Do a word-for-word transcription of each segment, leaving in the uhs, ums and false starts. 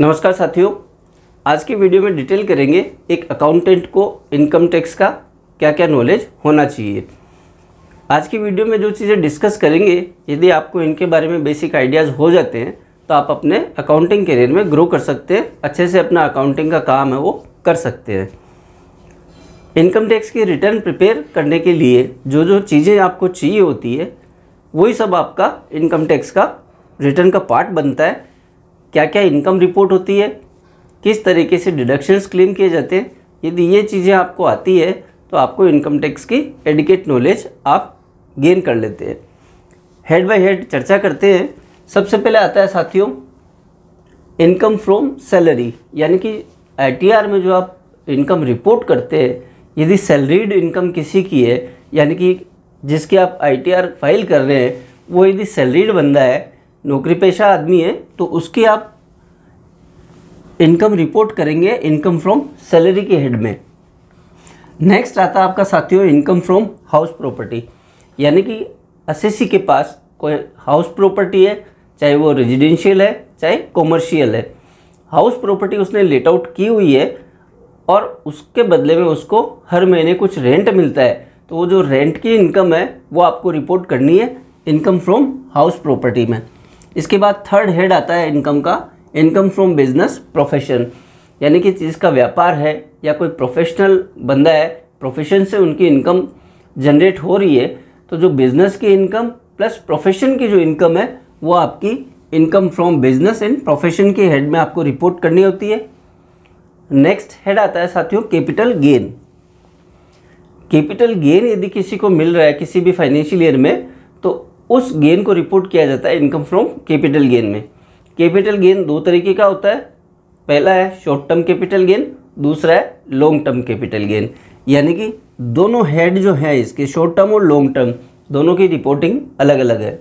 नमस्कार साथियों, आज की वीडियो में डिटेल करेंगे एक अकाउंटेंट को इनकम टैक्स का क्या क्या नॉलेज होना चाहिए। आज की वीडियो में जो चीज़ें डिस्कस करेंगे, यदि आपको इनके बारे में बेसिक आइडियाज़ हो जाते हैं तो आप अपने अकाउंटिंग करियर में ग्रो कर सकते हैं, अच्छे से अपना अकाउंटिंग का काम है वो कर सकते हैं। इनकम टैक्स की रिटर्न प्रिपेयर करने के लिए जो जो चीज़ें आपको चाहिए होती है वही सब आपका इनकम टैक्स का रिटर्न का पार्ट बनता है। क्या क्या इनकम रिपोर्ट होती है, किस तरीके से डिडक्शंस क्लेम किए जाते हैं, यदि ये चीज़ें आपको आती है तो आपको इनकम टैक्स की एडिकेट नॉलेज आप गेन कर लेते हैं। हेड बाय हेड चर्चा करते हैं। सबसे पहले आता है साथियों इनकम फ्रॉम सैलरी, यानी कि आईटीआर में जो आप इनकम रिपोर्ट करते हैं, यदि सैलरीड इनकम किसी की है, यानी कि जिसकी आप आईटीआर फाइल कर रहे हैं वो यदि सैलरीड बंदा है, नौकरी पेशा आदमी है, तो उसकी आप इनकम रिपोर्ट करेंगे इनकम फ्रॉम सैलरी के हेड में। नेक्स्ट आता है आपका साथियों इनकम फ्रॉम हाउस प्रॉपर्टी, यानी कि असेसी के पास कोई हाउस प्रॉपर्टी है, चाहे वो रेजिडेंशियल है चाहे कॉमर्शियल है। हाउस प्रॉपर्टी उसने लेट आउट की हुई है और उसके बदले में उसको हर महीने कुछ रेंट मिलता है, तो वो जो रेंट की इनकम है वो आपको रिपोर्ट करनी है इनकम फ्रॉम हाउस प्रॉपर्टी में। इसके बाद थर्ड हेड आता है इनकम का, इनकम फ्रॉम बिजनेस प्रोफेशन, यानी कि जिसका व्यापार है या कोई प्रोफेशनल बंदा है, प्रोफेशन से उनकी इनकम जनरेट हो रही है, तो जो बिजनेस की इनकम प्लस प्रोफेशन की जो इनकम है वो आपकी income from business and profession के हेड में आपको रिपोर्ट करनी होती है। नेक्स्ट हेड आता है साथियों कैपिटल गेन। कैपिटल गेन यदि किसी को मिल रहा है किसी भी फाइनेंशियल ईयर में, तो उस गेन को रिपोर्ट किया जाता है इनकम फ्रॉम कैपिटल गेन में। कैपिटल गेन दो तरीके का होता है, पहला है शॉर्ट टर्म कैपिटल गेन, दूसरा है लॉन्ग टर्म कैपिटल गेन, यानी कि दोनों हेड जो है इसके शॉर्ट टर्म और लॉन्ग टर्म दोनों की रिपोर्टिंग अलग अलग है।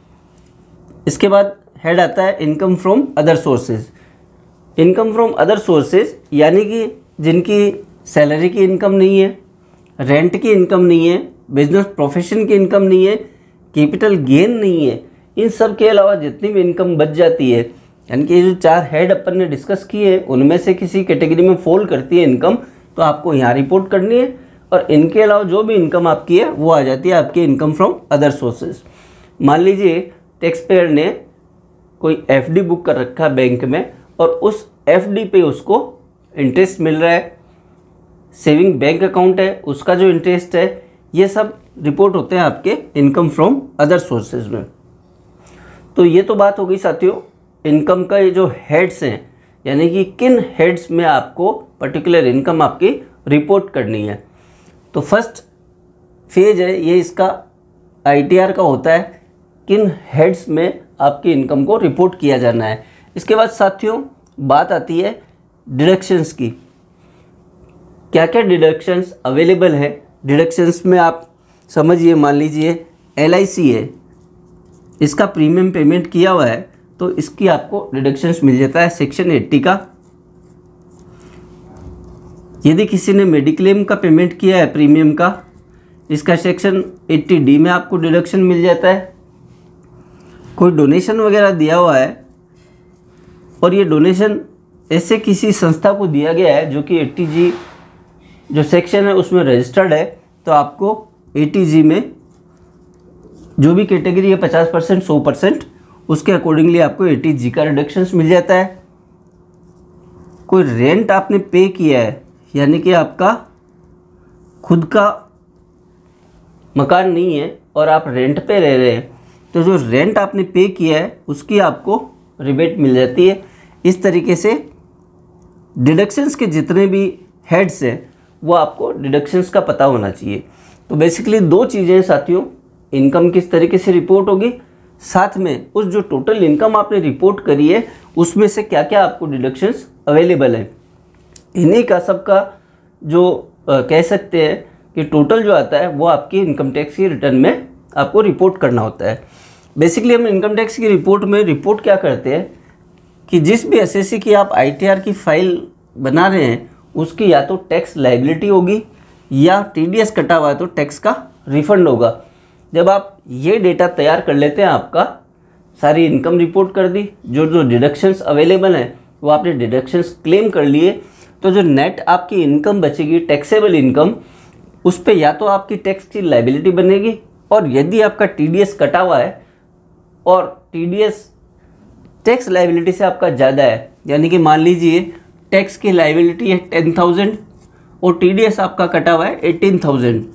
इसके बाद हेड आता है income from other sources. Income from other sources यानी कि जिनकी सैलरी की इनकम नहीं है, रेंट की इनकम नहीं है, बिजनेस प्रोफेशन की इनकम नहीं है, कैपिटल गेन नहीं है, इन सब के अलावा जितनी भी इनकम बच जाती है, यानी कि जो चार हेड अपन ने डिस्कस किए हैं उनमें से किसी कैटेगरी में फॉल करती है इनकम, तो आपको यहाँ रिपोर्ट करनी है। और इनके अलावा जो भी इनकम आपकी है वो आ जाती है आपकी इनकम फ्रॉम अदर सोर्सेज। मान लीजिए टैक्स पेयर ने कोई एफडी बुक कर रखा है बैंक में और उस एफडी पे उसको इंटरेस्ट मिल रहा है, सेविंग बैंक अकाउंट है उसका जो इंटरेस्ट है, ये सब रिपोर्ट होते हैं आपके इनकम फ्रॉम अदर सोर्सेज में। तो ये तो बात हो गई साथियों इनकम का ये जो हेड्स हैं, यानी कि किन हेड्स में आपको पर्टिकुलर इनकम आपकी रिपोर्ट करनी है। तो फर्स्ट फेज है ये इसका आईटीआर का होता है, किन हेड्स में आपकी इनकम को रिपोर्ट किया जाना है। इसके बाद साथियों बात आती है डिडक्शंस की, क्या क्या डिडक्शंस अवेलेबल है। डिडक्शंस में आप समझिए, मान लीजिए एल आई सी है, इसका प्रीमियम पेमेंट किया हुआ है तो इसकी आपको डिडक्शंस मिल जाता है सेक्शन अस्सी का। यदि किसी ने मेडिक्लेम का पेमेंट किया है प्रीमियम का, इसका सेक्शन अस्सी डी में आपको डिडक्शन मिल जाता है। कोई डोनेशन वगैरह दिया हुआ है और ये डोनेशन ऐसे किसी संस्था को दिया गया है जो कि अस्सी जी जो सेक्शन है उसमें रजिस्टर्ड है, तो आपको अस्सी जी में जो भी कैटेगरी है पचास परसेंट सौ परसेंट उसके अकॉर्डिंगली आपको अस्सी जी का रिडक्शंस मिल जाता है। कोई रेंट आपने पे किया है, यानी कि आपका खुद का मकान नहीं है और आप रेंट पे रह रहे हैं, तो जो रेंट आपने पे किया है उसकी आपको रिबेट मिल जाती है। इस तरीके से डिडक्शंस के जितने भी हेड्स हैं वो आपको डिडक्शंस का पता होना चाहिए। तो बेसिकली दो चीज़ें साथियों, इनकम किस तरीके से रिपोर्ट होगी, साथ में उस जो टोटल इनकम आपने रिपोर्ट करी है उसमें से क्या क्या आपको डिडक्शंस अवेलेबल है। इन्हीं का सबका जो आ, कह सकते हैं कि टोटल जो आता है वो आपकी इनकम टैक्स की रिटर्न में आपको रिपोर्ट करना होता है। बेसिकली हम इनकम टैक्स की रिपोर्ट में रिपोर्ट क्या करते हैं कि जिस भी एसएससी की आप आईटीआर की फाइल बना रहे हैं उसकी या तो टैक्स लायबिलिटी होगी या टीडीएस कटा हुआ है तो टैक्स का रिफंड होगा। जब आप ये डेटा तैयार कर लेते हैं, आपका सारी इनकम रिपोर्ट कर दी, जो जो डिडक्शंस अवेलेबल हैं वो आपने डिडक्शंस क्लेम कर लिए, तो जो नेट आपकी इनकम बचेगी टैक्सेबल इनकम, उस पे या तो आपकी टैक्स की लायबिलिटी बनेगी, और यदि आपका टीडीएस कटा हुआ है और टीडीएस टैक्स लायबिलिटी से आपका ज़्यादा है, यानी कि मान लीजिए टैक्स की लायबिलिटी है टेन थाउजेंड और टीडीएस आपका कटा हुआ है एटीन थाउजेंड,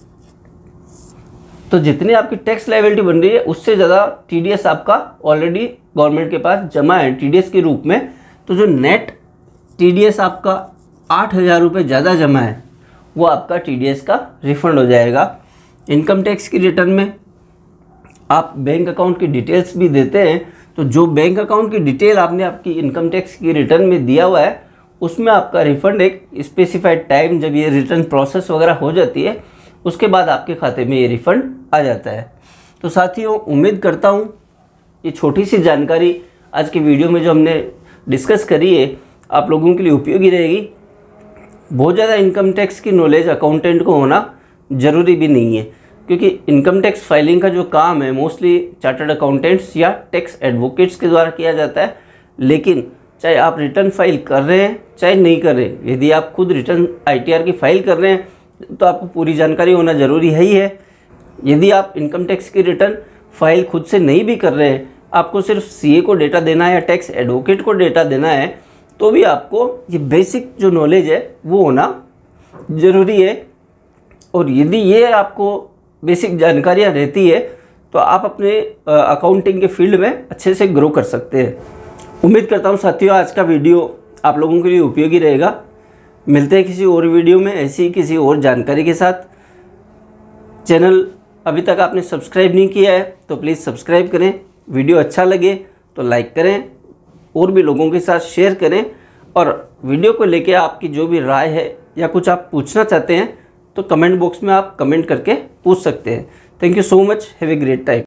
तो जितनी आपकी टैक्स लायबिलिटी बन रही है उससे ज़्यादा टीडीएस आपका ऑलरेडी गवर्नमेंट के पास जमा है टीडीएस के रूप में। तो जो नेट टीडीएस आपका आठ हज़ार रुपये ज़्यादा जमा है वो आपका टीडीएस का रिफंड हो जाएगा। इनकम टैक्स की रिटर्न में आप बैंक अकाउंट की डिटेल्स भी देते हैं, तो जो बैंक अकाउंट की डिटेल आपने आपकी इनकम टैक्स की रिटर्न में दिया हुआ है उसमें आपका रिफंड एक स्पेसिफाइड टाइम, जब ये रिटर्न प्रोसेस वगैरह हो जाती है उसके बाद आपके खाते में ये रिफंड आ जाता है। तो साथियों, उम्मीद करता हूँ ये छोटी सी जानकारी आज की वीडियो में जो हमने डिस्कस करी है आप लोगों के लिए उपयोगी रहेगी। बहुत ज़्यादा इनकम टैक्स की नॉलेज अकाउंटेंट को होना ज़रूरी भी नहीं है, क्योंकि इनकम टैक्स फाइलिंग का जो काम है मोस्टली चार्टर्ड अकाउंटेंट्स या टैक्स एडवोकेट्स के द्वारा किया जाता है। लेकिन चाहे आप रिटर्न फाइल कर रहे हैं चाहे नहीं कर रहे, यदि आप खुद रिटर्न आईटीआर की फाइल कर रहे हैं तो आपको पूरी जानकारी होना ज़रूरी है ही है। यदि आप इनकम टैक्स की रिटर्न फाइल खुद से नहीं भी कर रहे हैं, आपको सिर्फ सीए को डेटा देना है या टैक्स एडवोकेट को डेटा देना है, तो भी आपको ये बेसिक जो नॉलेज है वो होना ज़रूरी है। और यदि ये आपको बेसिक जानकारियाँ रहती है तो आप अपने अकाउंटिंग के फील्ड में अच्छे से ग्रो कर सकते हैं। उम्मीद करता हूँ साथियों आज का वीडियो आप लोगों के लिए उपयोगी रहेगा। मिलते हैं किसी और वीडियो में ऐसी ही किसी और जानकारी के साथ। चैनल अभी तक आपने सब्सक्राइब नहीं किया है तो प्लीज़ सब्सक्राइब करें। वीडियो अच्छा लगे तो लाइक करें, और भी लोगों के साथ शेयर करें, और वीडियो को लेके आपकी जो भी राय है या कुछ आप पूछना चाहते हैं तो कमेंट बॉक्स में आप कमेंट करके पूछ सकते हैं। Thank you so much, have a great time.